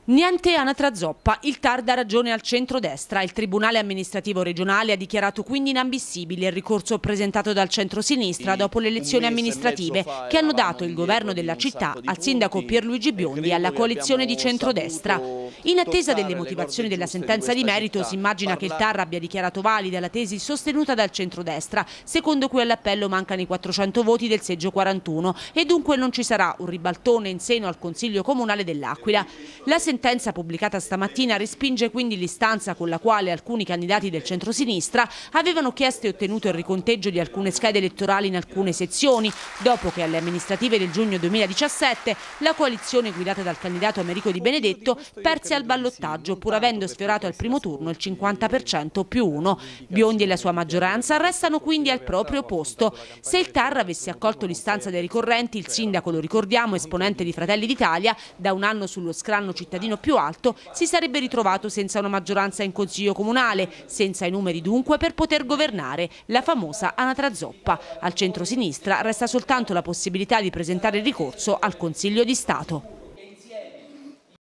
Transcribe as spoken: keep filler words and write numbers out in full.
Niente anatra zoppa, il T A R dà ragione al centrodestra. Il Tribunale amministrativo regionale ha dichiarato quindi inammissibile il ricorso presentato dal centrosinistra dopo le elezioni amministrative che hanno dato il governo della città al sindaco Pierluigi Biondi e alla coalizione di centrodestra. In attesa delle motivazioni della sentenza di merito si immagina che il T A R abbia dichiarato valida la tesi sostenuta dal centrodestra, secondo cui all'appello mancano i quattrocento voti del seggio quarantuno e dunque non ci sarà un ribaltone in seno al Consiglio Comunale dell'Aquila. La La sentenza pubblicata stamattina respinge quindi l'istanza con la quale alcuni candidati del centrosinistra avevano chiesto e ottenuto il riconteggio di alcune schede elettorali in alcune sezioni, dopo che alle amministrative del giugno duemiladiciassette la coalizione guidata dal candidato Americo Di Benedetto perse al ballottaggio, pur avendo sfiorato al primo turno il cinquanta per cento più uno. Biondi e la sua maggioranza restano quindi al proprio posto. Se il T A R avesse accolto l'istanza dei ricorrenti, il sindaco, lo ricordiamo, esponente di Fratelli d'Italia, da un anno sullo scranno cittadino più alto, si sarebbe ritrovato senza una maggioranza in Consiglio Comunale, senza i numeri dunque per poter governare, la famosa anatra zoppa. Al centro-sinistra resta soltanto la possibilità di presentare ricorso al Consiglio di Stato.